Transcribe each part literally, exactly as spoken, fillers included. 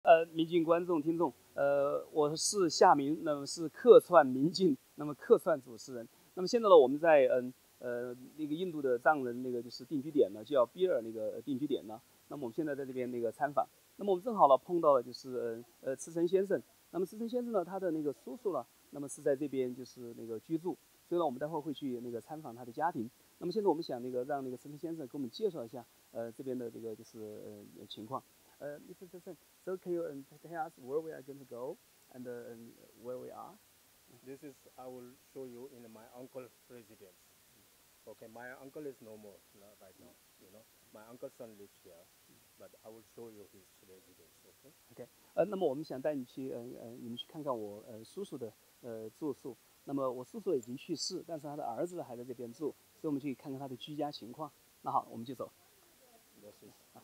呃，民进观众、听众，呃，我是夏明，那么是客串民进，那么客串主持人。那么现在呢，我们在嗯呃那个印度的藏人那个就是定居点呢，叫比尔那个定居点呢。那么我们现在在这边那个参访，那么我们正好呢碰到了就是呃呃慈诚先生。那么慈诚先生呢，他的那个叔叔呢，那么是在这边就是那个居住，所以呢我们待会儿会去那个参访他的家庭。那么现在我们想那个让那个慈诚先生给我们介绍一下呃这边的这个就是呃情况。Uh, Mister Jackson, so can you um, tell us where we are going to go and uh, um, where we are? This is, I will show you in my uncle's residence. Okay, my uncle is no more right now, you know. My uncle's son lives here, but I will show you his residence, okay? OK， 呃，那么我们想带你去，呃呃，你们去看看我呃叔叔的呃住宿。那么我叔叔已经去世，但是他的儿子还在这边住，所以我们去看看他的居家情况。那好，我们就走。 This is, ah.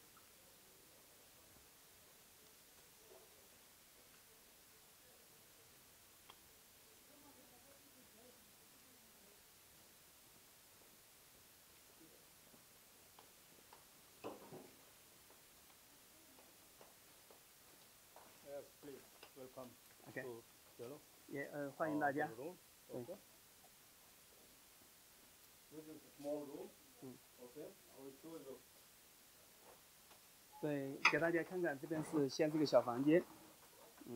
Yes, please, welcome OK， to, you know, 也呃欢迎大家。 room, okay? This is a small room, okay? I will show you. 对，给大家看看，这边是先这个小房间。嗯。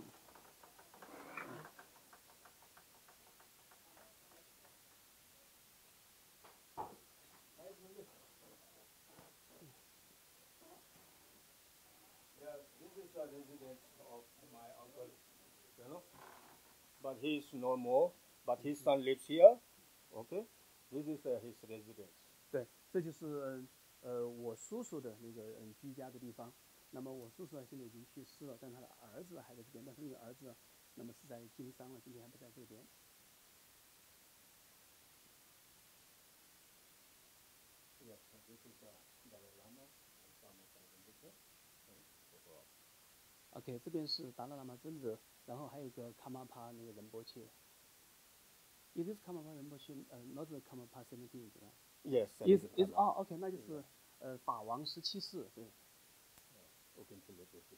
Yeah, this is the residence of my uncle, you know. But he is no more, but his son lives here, okay? This is uh, his residence. 对，这就是呃我叔叔的那个嗯居家的地方。那么我叔叔呢现在已经去世了，但他的儿子还在这边，但是那个儿子呢，那么是在经商了，今天还不在这边。 Yes, this is uh, Dalai Lama and Karmapa Rinpoche. OK， 这边是达赖喇嘛尊者，然后还有一个卡玛帕那个仁波切。Is this Karmapa Rinpoche, uh, not the Karmapa seventeen, right? Yes. Is is 哦 OK， 那就是呃法王十七世，对。 Open to literacy.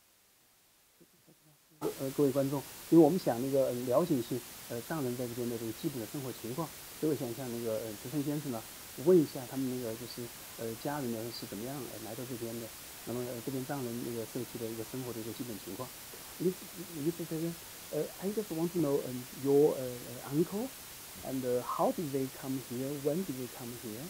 呃，各位观众，因为我们想那个、呃、了解一些呃藏人在这边的这个基本的生活情况，所以我想向那个呃慈诚先生呢问一下他们那个就是呃家人呢是怎么样呃来到这边的，那么、呃、这边藏人那个社区的一个生活的一个基本情况。Mister Jackson, uh, I just want to know um, your uh, uncle and uh, how did they come here? When did they come here?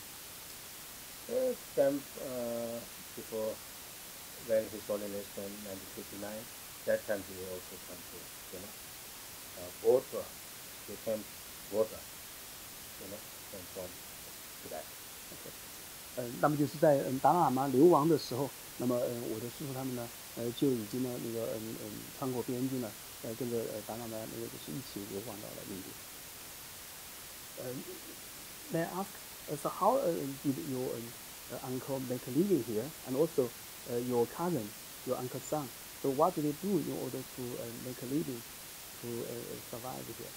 Uh, came uh, before when His Holiness came nineteen fifty-nine. That time he also came to, you know, uh, both uh, they came both, uh, you know, came from Tibet. 呃，那么就是在嗯达赖喇嘛流亡的时候，那么呃我的叔叔他们呢，呃就已经呢那个嗯嗯穿过边境了，呃跟着呃达赖喇嘛那个就是一起流亡到了印度。呃 ，May I ask, uh, so how uh, did your uh, uncle make a living here, and also uh, your cousin, your uncle's son? So what did they do in order to uh, make a living, to uh, survive here?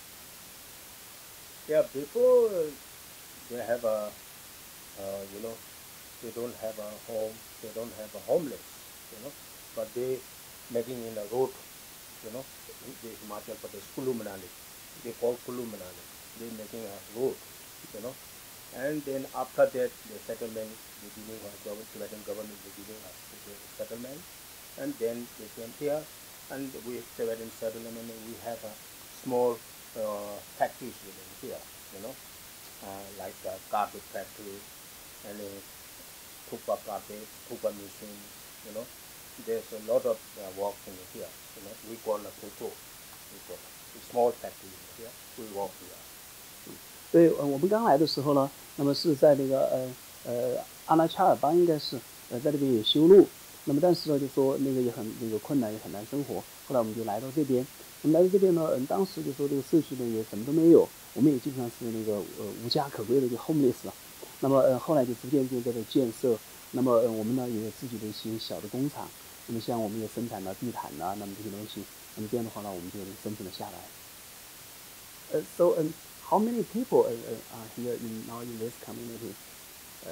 Yeah, before they have a, uh, you know, they don't have a home, they don't have a homeless, you know, but they making in a road, you know, the Himachal Pradesh, Kulu Manali, they call Kulu Manali, they making a road, you know, and then after that the settlement, the giving a government, Tibetan government, the giving a the settlement, and then they came here, and we Tibetan settlement, we have a small uh, factories within here, you know, uh, like a carpet factory, and a pupa carpet, pupa machine, you know. There's a lot of uh, work in here, you know. We call a puto, we call a small factory here. We work here. 对，呃，我们刚来的时候呢，那么是在那个呃呃阿拉恰尔邦，应该是呃在那边有修路，那么但是呢，就说那个也很那个困难，也很难生活。后来我们就来到这边，我们来到这边呢，嗯，当时就说这个社区呢也什么都没有，我们也基本上是那个呃无家可归的，就 homeless 了。那么呃后来就逐渐渐在这建设，那么呃我们呢也有自己的一些小的工厂，那么像我们也生产了地毯呐、啊，那么这些东西，那么这样的话呢，我们就生存了下来。呃，so um. How many people uh, uh, are here in now in this community? Uh,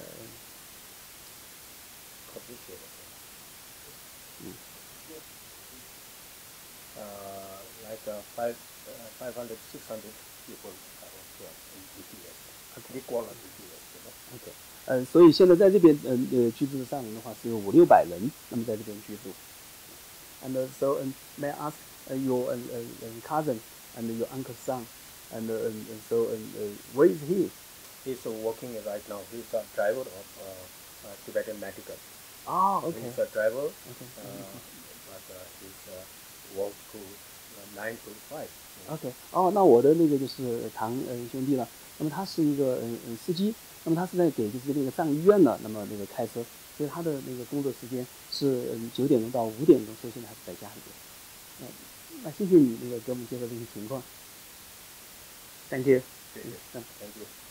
uh, like uh, five, uh, five hundred, six hundred people are here in B T S. Okay. Equal B T S, you know. OK，呃，所以现在在这边呃呃居住的上人的话是有五六百人，那么在这边居住。And uh, so um, may I ask uh, your uh, uh, cousin and your uncle's son, and, uh, and, and so um, uh, where is he? He's uh, working right now. He's a driver of uh, uh, Tibetan Medical. Oh, OK. He's a driver, OK. uh, but uh, he's uh, work to uh, nine to five. OK， 哦，那我的那个就是堂呃兄弟了，那么他是一个嗯嗯司机，那么他是在给就是那个藏医院的那么那个开车，所以他的那个工作时间是嗯九点钟到五点钟，所以现在还是在家里边。嗯，那谢谢你那个给我们介绍这些情况。Thank you。 谢谢。 嗯。 Thank you.